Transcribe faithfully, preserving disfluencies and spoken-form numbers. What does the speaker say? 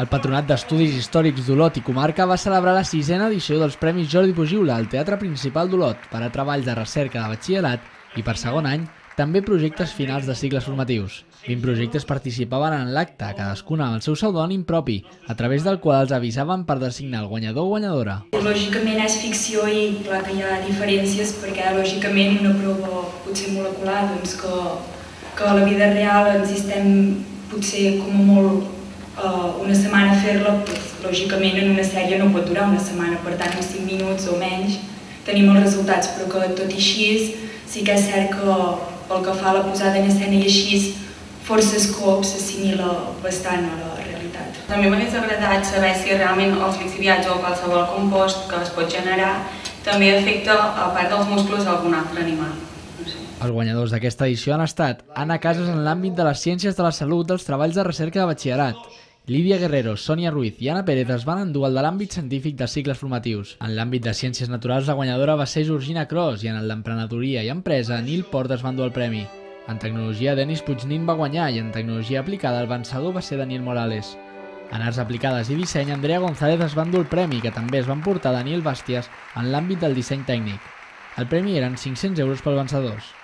El Patronat d'Estudis Històrics d'Olot i Comarca va celebrar la sisena edició dels Premis Jordi Pujiula al Teatre Principal d'Olot per a treballs de recerca de batxillerat i per segon any també projectes finals de cicles formatius. vint projectes participaven en l'acte, cadascuna amb el seu pseudònim propi, a través del qual els avisaven per designar el guanyador o guanyadora. Lògicament és ficció i clar que hi ha diferències perquè lògicament una prova potser molecular, doncs que, que a la vida real ens estem potser com a molt Uh, una setmana a fer-la, doncs, lògicament en una sèrie no pot durar una setmana, per tant en cinc minuts o menys tenim els resultats, però que tot i així sí que és cert que pel que fa a la posada en escena i així forces cops s'assimila bastant a la realitat. També m'hagués agradat saber si realment el lixiviatge o qualsevol compost que es pot generar també afecta, a part dels musclos, algun altre animal. Els guanyadors d'aquesta edició han estat Anna Casas en l'àmbit de les ciències de la salut dels treballs de recerca de batxillerat. Lídia Guerrero, Sònia Ruiz i Anna Pérez es van endur el de l'àmbit científic dels cicles formatius. En l'àmbit de ciències naturals la guanyadora va ser Georgina Cros i en el d'emprenedoria i empresa Nil Port es va endur el premi. En tecnologia Denis Puignin va guanyar i en tecnologia aplicada el vencedor va ser Daniel Morales. En arts aplicades i disseny Andrea González es va endur el premi, que també es va emportar Daniel Bàsties en l'àmbit del disseny tècnic. El premi eren cinc-cents euros pels vencedors.